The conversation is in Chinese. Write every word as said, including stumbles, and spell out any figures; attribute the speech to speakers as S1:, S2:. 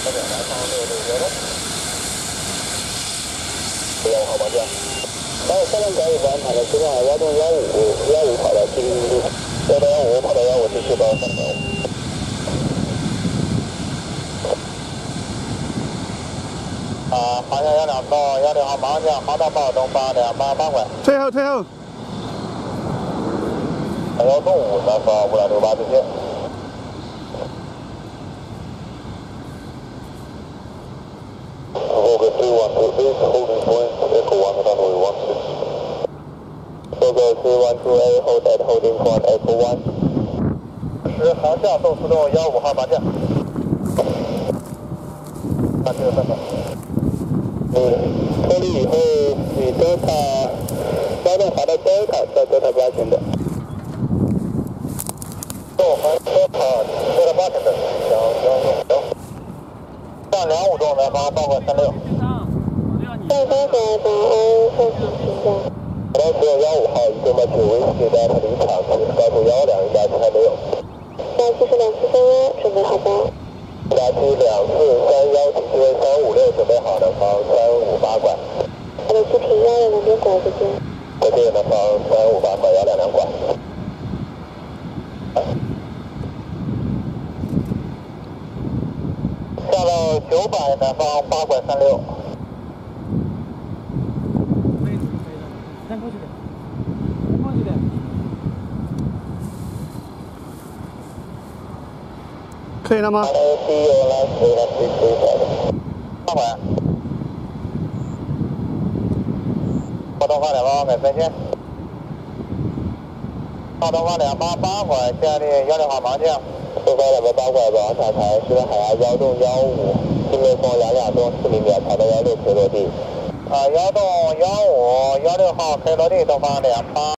S1: 不要号码架。还有三辆改以安排的车辆幺洞幺五幺五跑到七零零，幺洞幺五跑到幺五继续到三条。啊，航向幺两到幺六号马上降，航道报东八两八八拐。
S2: 退后，退后。
S1: 幺洞五南方五两六八直线。 Volga-Dnepr Group is holding point Echo one runway one six. Volga-Dnepr Group hold at holding point Echo one. 是航向动速动幺五号马降。啊，这个三百。嗯，脱离以后，你 Delta 发动滑到 Delta 到 Delta 八千的。动环 Delta Delta 八千的，行行行。 上两五栋南方报告三六。上方左左安后勤请假。好的，只有幺五号一个 Mike 维持在它离场，高度幺两一架机还没有。加机是两四三幺，准备好吧。加机两四三幺，请机位三五六准备好，南方三五八拐。好的，机停幺两两边拐，再见。再见，南方三五八拐幺两两拐。 下到九百南方八拐三六。
S3: 可以可以的，再过去点，再过去点。
S2: 可以了吗？
S1: 八拐。报东方两八八拐再见。报东方两八八拐，下列幺六号盲降。 东方两百八拐往塔台，是海牙幺洞幺五，进面风两两洞四零秒，跑到幺六可以落地。啊，幺洞幺五幺六号可以落地，东方两八。